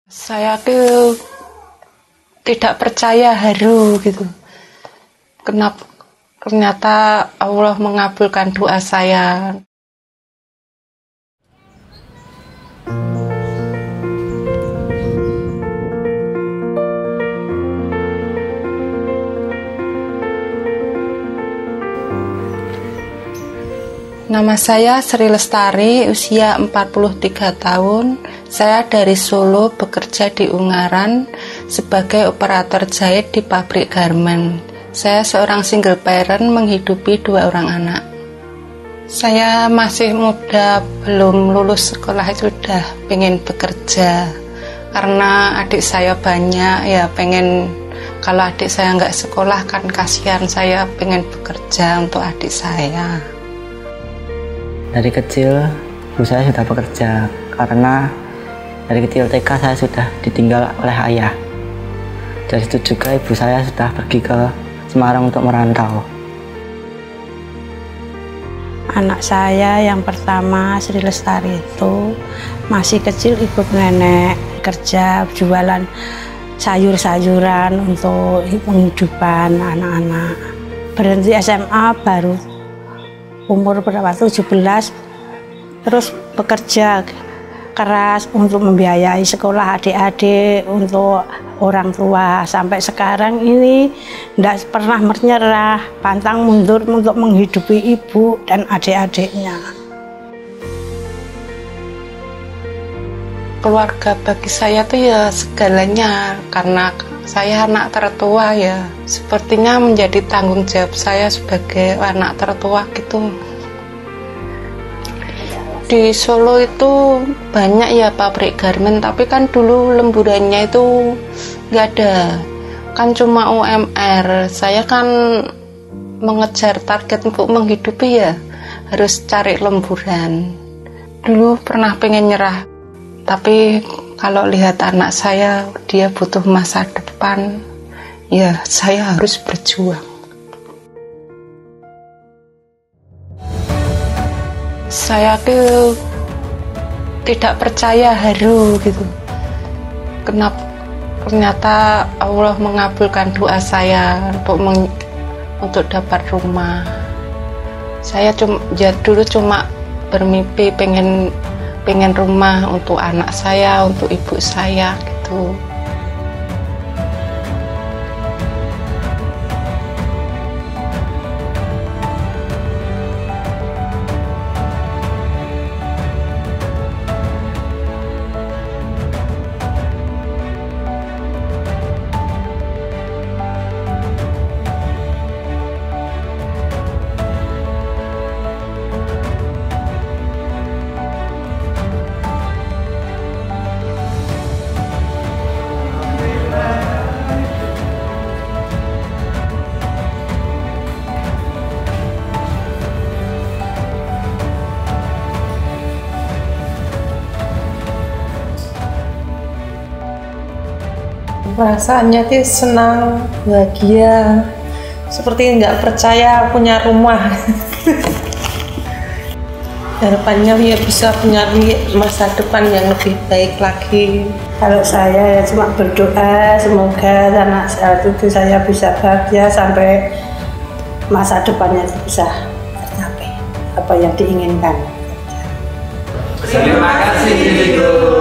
Saya tuh tidak percaya haru gitu. Kenapa ternyata Allah mengabulkan doa saya. Nama saya Sri Lestari, usia 43 tahun. Saya dari Solo, bekerja di Ungaran sebagai operator jahit di pabrik garmen. Saya seorang single parent menghidupi 2 orang anak. Saya masih muda, belum lulus sekolah sudah pengen bekerja. Karena adik saya banyak, ya pengen, kalau adik saya nggak sekolah kan kasihan, saya pengen bekerja untuk adik saya. Dari kecil ibu saya sudah bekerja karena dari kecil TK saya sudah ditinggal oleh ayah. Dari itu juga ibu saya sudah pergi ke Semarang untuk merantau. Anak saya yang pertama Sri Lestari itu masih kecil ikut nenek kerja jualan sayur-sayuran untuk penghidupan anak-anak. Berhenti SMA baru umur berapa, 17, terus bekerja keras untuk membiayai sekolah adik-adik, untuk orang tua. Sampai sekarang ini tidak pernah menyerah, pantang mundur untuk menghidupi ibu dan adik-adiknya. Keluarga bagi saya tuh ya segalanya, karena saya anak tertua ya. Sepertinya menjadi tanggung jawab saya sebagai anak tertua gitu. Di Solo itu banyak ya pabrik garmen, tapi kan dulu lemburannya itu nggak ada. Kan cuma UMR. Saya kan mengejar target untuk menghidupi ya, harus cari lemburan. Dulu pernah pengen nyerah, tapi kalau lihat anak saya, dia butuh masa depan, ya saya harus berjuang. Saya tuh tidak percaya haru gitu. Kenapa ternyata Allah mengabulkan doa saya untuk dapat rumah. Saya dulu cuma bermimpi pengen rumah untuk anak saya, untuk ibu saya gitu. Perasaannya tuh senang, bahagia, seperti nggak percaya punya rumah. Harapannya ya bisa punya masa depan yang lebih baik lagi. Kalau saya ya cuma berdoa semoga anak saya bisa bahagia sampai masa depannya bisa tercapai apa yang diinginkan. Terima kasih.